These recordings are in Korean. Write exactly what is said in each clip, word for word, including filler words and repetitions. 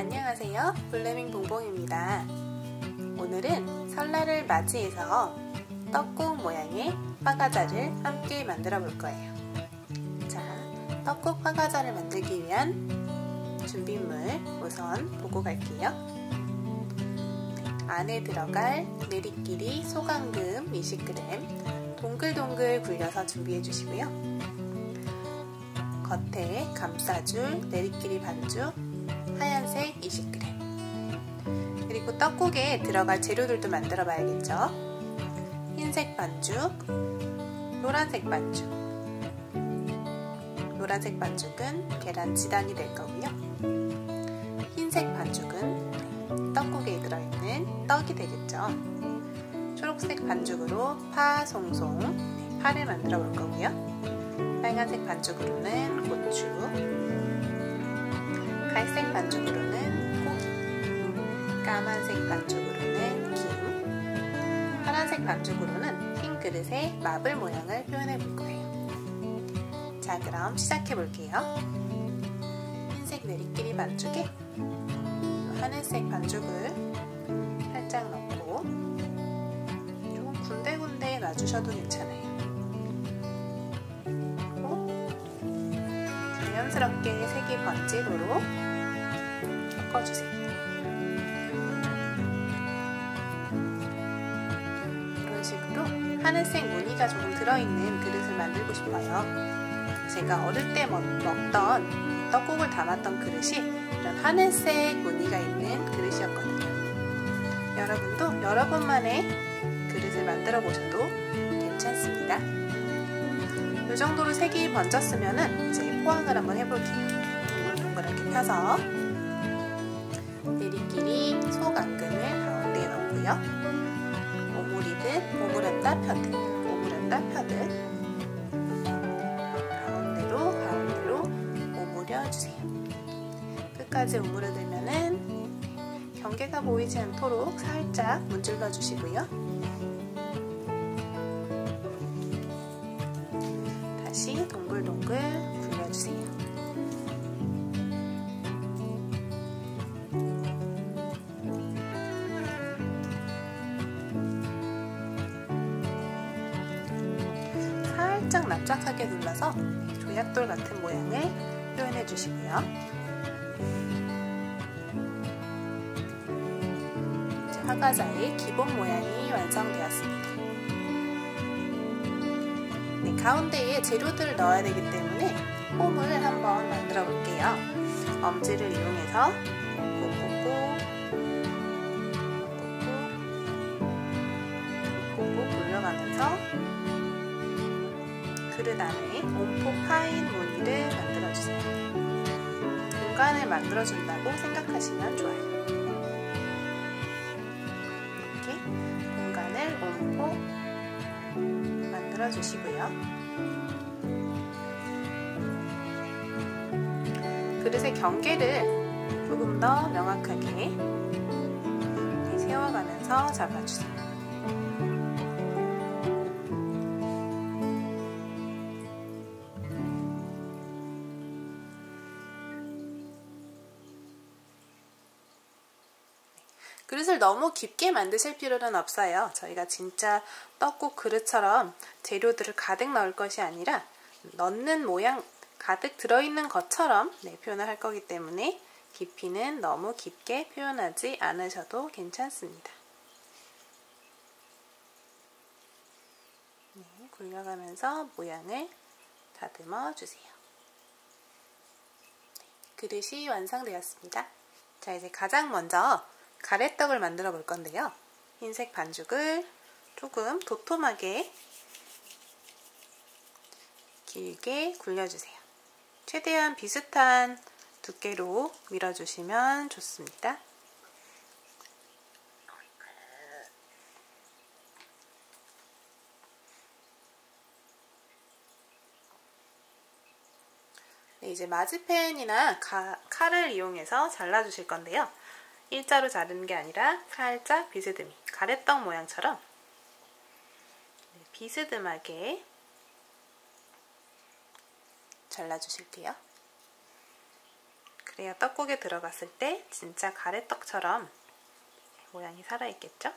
안녕하세요. 블레밍 봉봉입니다. 오늘은 설날을 맞이해서 떡국 모양의 화과자를 함께 만들어 볼 거예요. 자, 떡국 화과자를 만들기 위한 준비물 우선 보고 갈게요. 안에 들어갈 내리끼리 소강금 이십 그램 동글동글 굴려서 준비해 주시고요. 겉에 감싸줄 내리끼리 반죽 하얀색 이십 그램, 그리고 떡국에 들어갈 재료들도 만들어 봐야겠죠. 흰색 반죽, 노란색 반죽. 노란색 반죽은 계란 지단이 될 거고요. 흰색 반죽은 떡국에 들어있는 떡이 되겠죠. 초록색 반죽으로 파 송송, 파를 만들어 볼 거고요. 빨간색 반죽으로는 고추, 갈색 반죽으로는 고기, 까만색 반죽으로는 김, 파란색 반죽으로는 흰 그릇에 마블 모양을 표현해 볼 거예요. 자, 그럼 시작해 볼게요. 흰색 내리끼리 반죽에 하늘색 반죽을 살짝 넣고 조금 군데군데 놔주셔도 괜찮아요. 자연스럽게 색이 번지도록 섞어주세요. 이런 식으로 하늘색 무늬가 조금 들어있는 그릇을 만들고 싶어요. 제가 어릴 때 먹던 떡국을 담았던 그릇이 이런 하늘색 무늬가 있는 그릇이었거든요. 여러분도 여러분만의 그릇을 만들어 보셔도 괜찮습니다. 이 정도로 색이 번졌으면 이제 포항을 한번 해볼게요. 동글동글하게 펴서 내리끼리 소강금을 가운데에 넣고요. 오므리듯 오므렸다 펴듯 오므렸다 펴듯 가운데로 가운데로 오므려주세요. 끝까지 오므려들면은 경계가 보이지 않도록 살짝 문질러 주시고요. 다시 동글동글 굴려주세요. 살짝 납작하게 눌러서 조약돌 같은 모양을 표현해 주시고요. 이제 화과자의 기본 모양이 완성되었습니다. 네, 가운데에 재료들을 넣어야 되기 때문에 홈을 한번 만들어 볼게요. 엄지를 이용해서 꾹꾹꾹 꾹꾹 굴려가면서 그릇 안에 온포 파인 무늬를 만들어주세요. 공간을 만들어준다고 생각하시면 좋아요. 이렇게 공간을 온포 만들어주시고요. 그릇의 경계를 조금 더 명확하게 세워가면서 잡아주세요. 그릇을 너무 깊게 만드실 필요는 없어요. 저희가 진짜 떡국 그릇처럼 재료들을 가득 넣을 것이 아니라 넣는 모양 가득 들어있는 것처럼 네, 표현을 할 거기 때문에 깊이는 너무 깊게 표현하지 않으셔도 괜찮습니다. 네, 굴려가면서 모양을 다듬어 주세요. 네, 그릇이 완성되었습니다. 자, 이제 가장 먼저 가래떡을 만들어 볼 건데요. 흰색 반죽을 조금 도톰하게 길게 굴려주세요. 최대한 비슷한 두께로 밀어주시면 좋습니다. 네, 이제 마지펜이나 가, 칼을 이용해서 잘라주실 건데요. 일자로 자르는 게 아니라 살짝 비스듬히 가래떡 모양처럼 비스듬하게 잘라주실게요. 그래야 떡국에 들어갔을 때 진짜 가래떡처럼 모양이 살아있겠죠?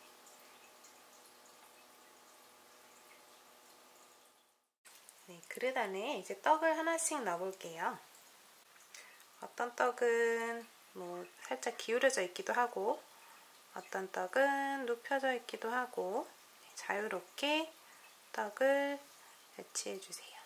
네, 그릇 안에 이제 떡을 하나씩 넣어볼게요. 어떤 떡은 뭐 살짝 기울어져 있기도 하고 어떤 떡은 눕혀져 있기도 하고 자유롭게 떡을 배치해 주세요.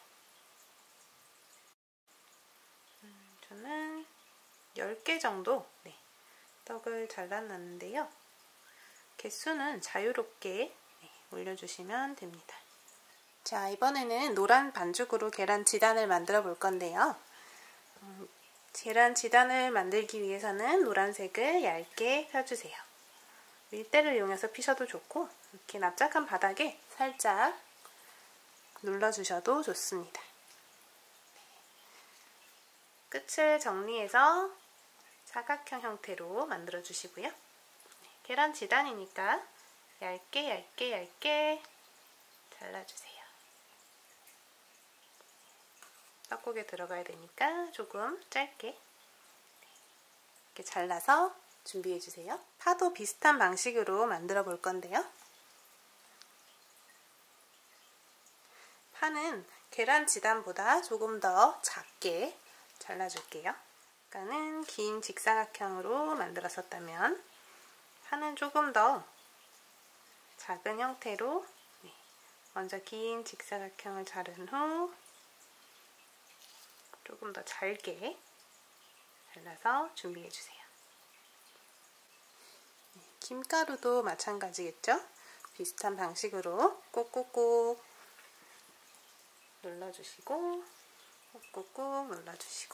음, 저는 열 개 정도 네, 떡을 잘라놨는데요. 개수는 자유롭게 네, 올려주시면 됩니다. 자, 이번에는 노란 반죽으로 계란 지단을 만들어 볼 건데요. 음, 계란 지단을 만들기 위해서는 노란색을 얇게 펴주세요. 밀대를 이용해서 피셔도 좋고 이렇게 납작한 바닥에 살짝 눌러주셔도 좋습니다. 끝을 정리해서 사각형 형태로 만들어 주시고요. 계란 지단이니까 얇게 얇게 얇게 잘라주세요. 떡국에 들어가야 되니까 조금 짧게 이렇게 잘라서 준비해 주세요. 파도 비슷한 방식으로 만들어 볼 건데요. 파는 계란 지단보다 조금 더 작게 잘라줄게요. 아까는 긴 직사각형으로 만들었었다면 파는 조금 더 작은 형태로 먼저 긴 직사각형을 자른 후 조금 더 잘게 잘라서 준비해 주세요. 김가루도 마찬가지겠죠? 비슷한 방식으로 꾹꾹꾹 눌러주시고 꾹꾹꾹 눌러주시고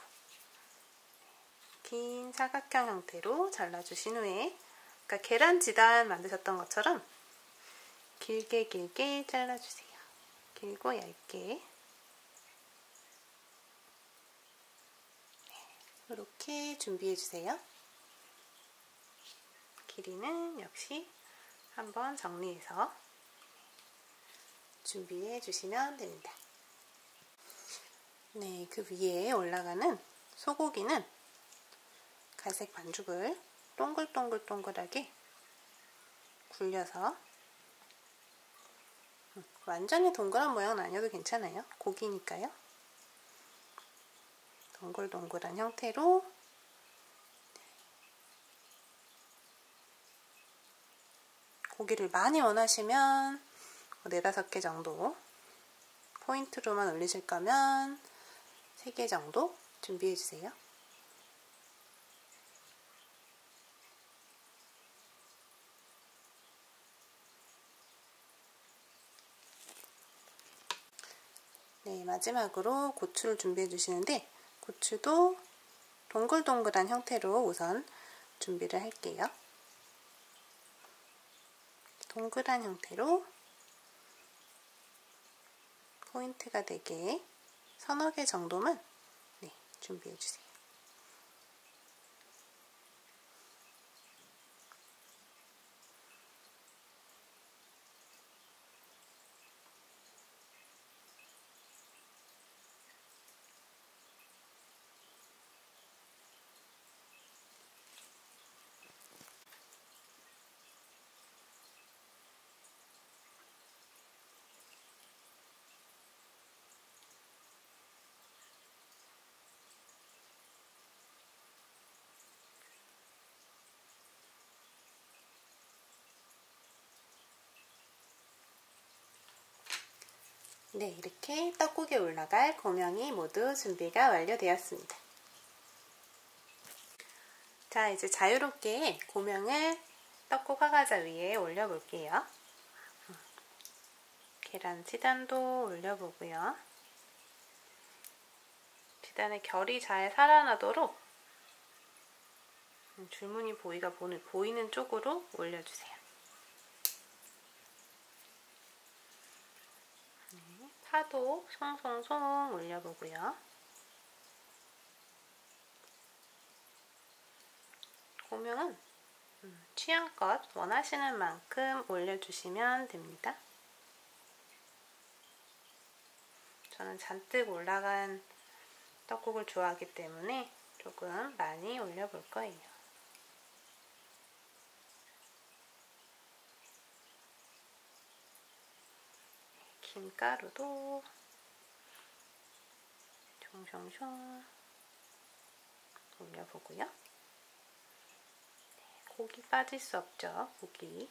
긴 사각형 형태로 잘라주신 후에 아까 계란 지단 만드셨던 것처럼 길게 길게 잘라주세요. 길고 얇게 이렇게 준비해주세요. 길이는 역시 한번 정리해서 준비해 주시면 됩니다. 네, 그 위에 올라가는 소고기는 갈색 반죽을 동글동글동글하게 굴려서 완전히 동그란 모양은 아니어도 괜찮아요. 고기니까요. 동글동글한 형태로 고기를 많이 원하시면 네다섯 개 정도, 포인트로만 올리실 거면 세 개 정도 준비해 주세요. 네, 마지막으로 고추를 준비해 주시는데 고추도 동글동글한 형태로 우선 준비를 할게요. 동그란 형태로 포인트가 되게 서너 개 정도만 네, 준비해 주세요. 네, 이렇게 떡국에 올라갈 고명이 모두 준비가 완료되었습니다. 자, 이제 자유롭게 고명을 떡국 화과자 위에 올려볼게요. 계란 지단도 올려보고요. 지단의 결이 잘 살아나도록 줄무늬 보이가 보이는 쪽으로 올려주세요. 파도 송송송 올려보고요. 고명은 취향껏 원하시는 만큼 올려주시면 됩니다. 저는 잔뜩 올라간 떡국을 좋아하기 때문에 조금 많이 올려볼 거예요. 김가루도 숑숑숑 올려보고요. 네, 고기 빠질 수 없죠. 고기.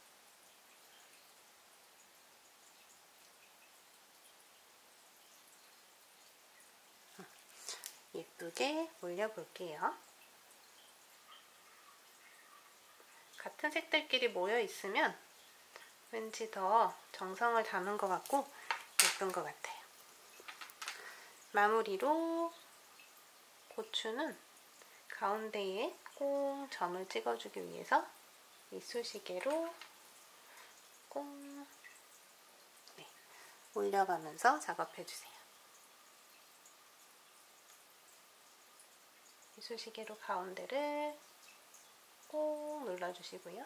예쁘게 올려볼게요. 같은 색들끼리 모여 있으면 왠지 더 정성을 담은 것 같고 예쁜 것 같아요. 마무리로 고추는 가운데에 꽁 점을 찍어주기 위해서 이쑤시개로 꽁 네, 올려가면서 작업해주세요. 이쑤시개로 가운데를 꼭 눌러주시고요.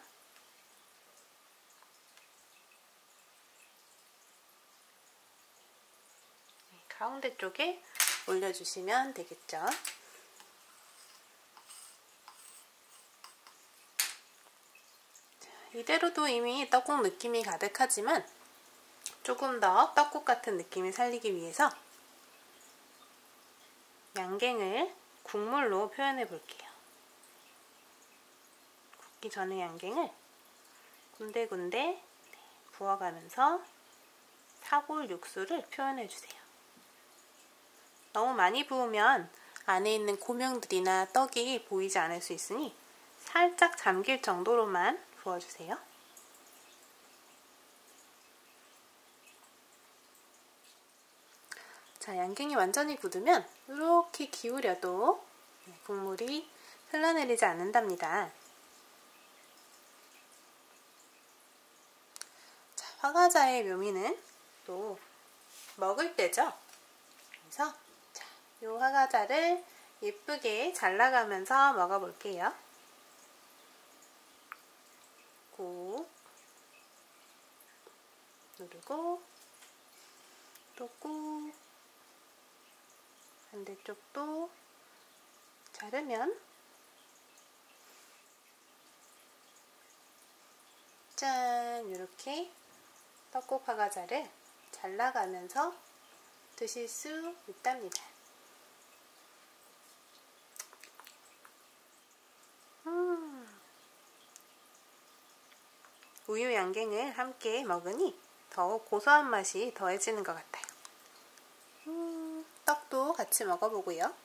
네, 가운데 쪽에 올려주시면 되겠죠. 이대로도 이미 떡국 느낌이 가득하지만 조금 더 떡국 같은 느낌을 살리기 위해서 양갱을 국물로 표현해 볼게요. 굽기 전에 양갱을 군데군데 부어가면서 사골 육수를 표현해 주세요. 너무 많이 부으면 안에 있는 고명들이나 떡이 보이지 않을 수 있으니 살짝 잠길 정도로만 부어주세요. 자, 양갱이 완전히 굳으면 이렇게 기울여도 국물이 흘러내리지 않는답니다. 자, 화과자의 묘미는 또 먹을 때죠. 그래서 자, 이 화과자를 예쁘게 잘라가면서 먹어볼게요. 꾹 누르고 또 꾹 반대쪽도 자르면 짠! 이렇게 떡국 화과자를 잘라가면서 드실 수 있답니다. 음. 우유 양갱을 함께 먹으니 더욱 고소한 맛이 더해지는 것 같아요. 음, 떡도 같이 먹어보고요.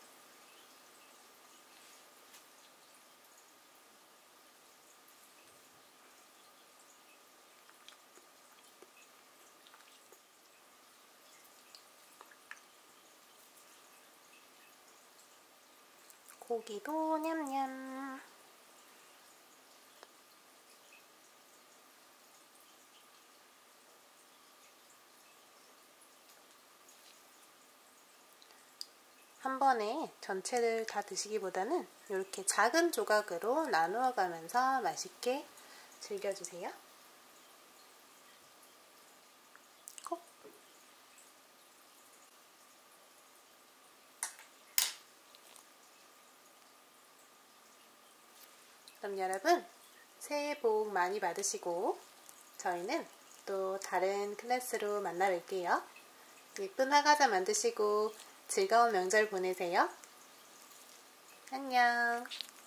고기도 냠냠. 한 번에 전체를 다 드시기보다는 이렇게 작은 조각으로 나누어 가면서 맛있게 즐겨주세요. 콕. 그럼 여러분 새해 복 많이 받으시고 저희는 또 다른 클래스로 만나 뵐게요. 예쁜 화과자 만드시고 즐거운 명절 보내세요. 안녕.